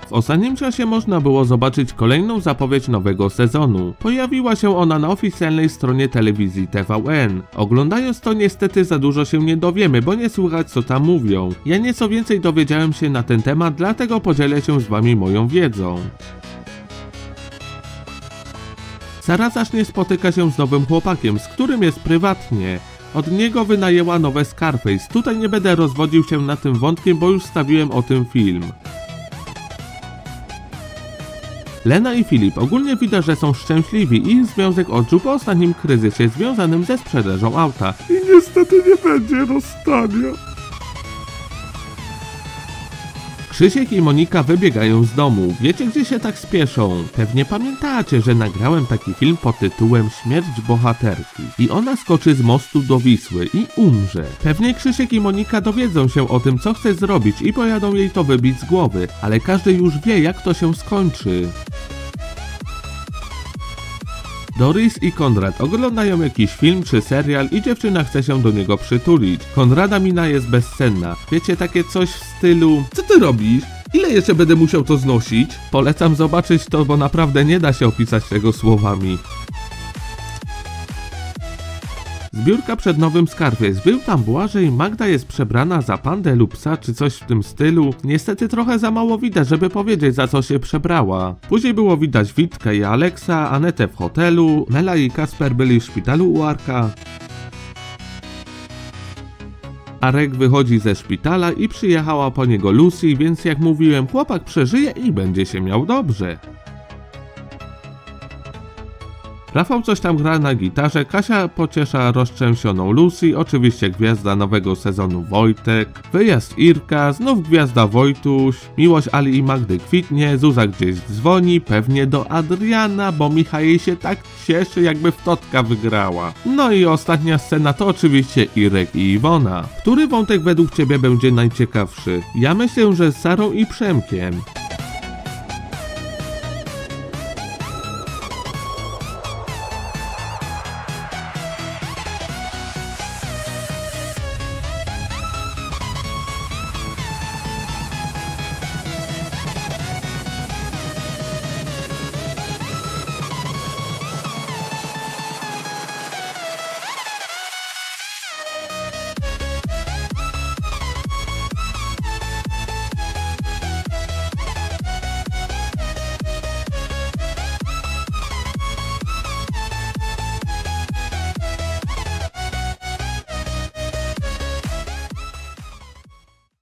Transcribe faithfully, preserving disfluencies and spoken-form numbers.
W ostatnim czasie można było zobaczyć kolejną zapowiedź nowego sezonu. Pojawiła się ona na oficjalnej stronie telewizji T V N. Oglądając to niestety za dużo się nie dowiemy, bo nie słychać co tam mówią. Ja nieco więcej dowiedziałem się na ten temat, dlatego podzielę się z wami moją wiedzą. Sara zacznie spotykać się z nowym chłopakiem, z którym jest prywatnie. Od niego wynajęła nowe Scarface. Tutaj nie będę rozwodził się nad tym wątkiem, bo już wstawiłem o tym film. Lena i Filip ogólnie widać, że są szczęśliwi i ich związek odżył po ostatnim kryzysie związanym ze sprzedażą auta. I niestety nie będzie rozstania. Krzysiek i Monika wybiegają z domu. Wiecie, gdzie się tak spieszą? Pewnie pamiętacie, że nagrałem taki film pod tytułem Śmierć bohaterki. I ona skoczy z mostu do Wisły i umrze. Pewnie Krzysiek i Monika dowiedzą się o tym, co chce zrobić i pojadą jej to wybić z głowy. Ale każdy już wie, jak to się skończy. Doris i Konrad oglądają jakiś film czy serial i dziewczyna chce się do niego przytulić. Konrada mina jest bezcenna. Wiecie, takie coś w stylu: co ty robisz? Ile jeszcze będę musiał to znosić? Polecam zobaczyć to, bo naprawdę nie da się opisać tego słowami. Zbiórka przed nowym Scarface. Był tam Błażej, Magda jest przebrana za pandę lub psa czy coś w tym stylu. Niestety trochę za mało widać, żeby powiedzieć, za co się przebrała. Później było widać Witkę i Aleksa, Anetę w hotelu, Mela i Kasper byli w szpitalu u Arka. Arek wychodzi ze szpitala i przyjechała po niego Lucy, więc jak mówiłem, chłopak przeżyje i będzie się miał dobrze. Rafał coś tam gra na gitarze, Kasia pociesza roztrzęsioną Lucy, oczywiście gwiazda nowego sezonu Wojtek, wyjazd Irka, znów gwiazda Wojtuś, miłość Ali i Magdy kwitnie, Zuza gdzieś dzwoni, pewnie do Adriana, bo Michał jej się tak cieszy, jakby w Totka wygrała. No i ostatnia scena to oczywiście Irek i Iwona. Który wątek według ciebie będzie najciekawszy? Ja myślę, że z Sarą i Przemkiem.